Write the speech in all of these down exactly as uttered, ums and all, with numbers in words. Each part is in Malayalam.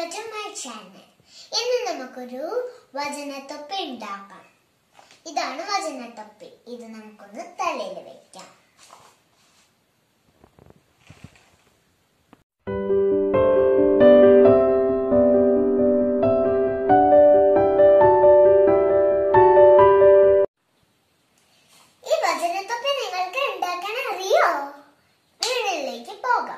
back to my channel. ഇന്ന് നമുക്കൊരു വചനത്തൊപ്പി ഉണ്ടാക്കാം. ഇതാണ് വചനത്തൊപ്പി. ഇത് നമുക്കൊന്ന് തലയിൽ വെക്കാം. ഈ വചനത്തൊപ്പി നിങ്ങൾക്ക് ഉണ്ടാക്കാൻ അറിയോ? വീഡിയോയിലേക്ക് പോകാം.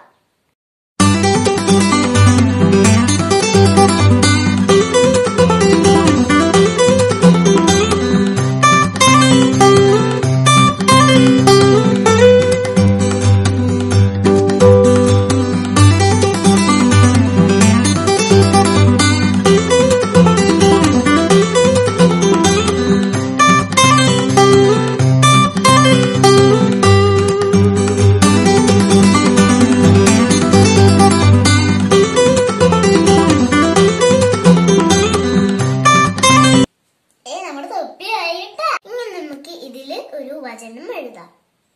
ഇതില് ഒരു വചനം എഴുതാം.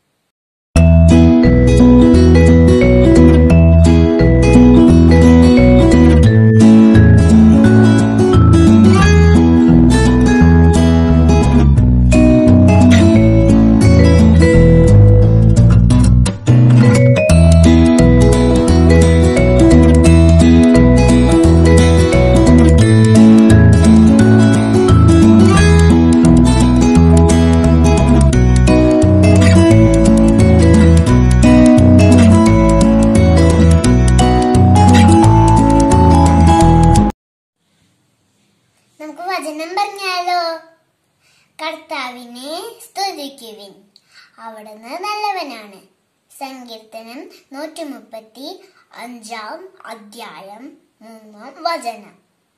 നമുക്ക് വചനം പറഞ്ഞാലോ? കർത്താവിനെ സ്തുതിക്കുവിൻ, അവിടുന്ന് നല്ലവനാണ്. സങ്കീർത്തനം നൂറ്റി മുപ്പത്തി അഞ്ചാം അധ്യായം മൂന്നാം വചനം.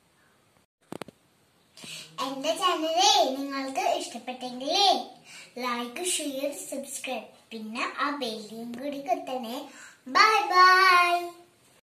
എന്റെ ചാനലേ നിങ്ങൾക്ക് ഇഷ്ടപ്പെട്ടെങ്കിലേ ലൈക്ക്, ഷെയർ, സബ്സ്ക്രൈബ്, പിന്നെ ആ ബെല്ലും കൂടി കുത്തണേ. Bye bye.